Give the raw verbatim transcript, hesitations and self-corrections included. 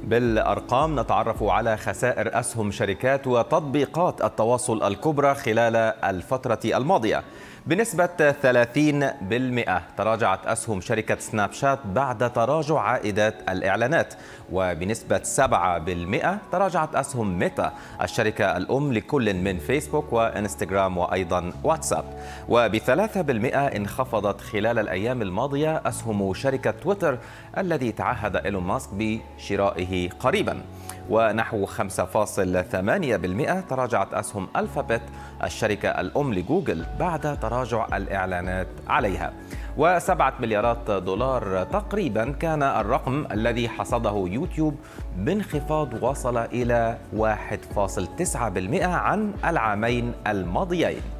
بالأرقام نتعرف على خسائر أسهم شركات وتطبيقات التواصل الكبرى خلال الفترة الماضية. بنسبة ثلاثين بالمئة تراجعت أسهم شركة سناب شات بعد تراجع عائدات الإعلانات، وبنسبة سبعة بالمئة تراجعت أسهم ميتا الشركة الأم لكل من فيسبوك وإنستغرام وأيضا واتساب، وبثلاثة بالمئة انخفضت خلال الأيام الماضية أسهم شركة تويتر الذي تعهد إيلون ماسك بشرائه قريبا، ونحو خمسة فاصلة ثمانية بالمئة تراجعت أسهم ألفابت الشركة الأم لجوجل بعد تراجع الإعلانات عليها. وسبعة مليارات دولار تقريبا كان الرقم الذي حصده يوتيوب بانخفاض وصل إلى واحد فاصلة تسعة بالمئة عن العامين الماضيين.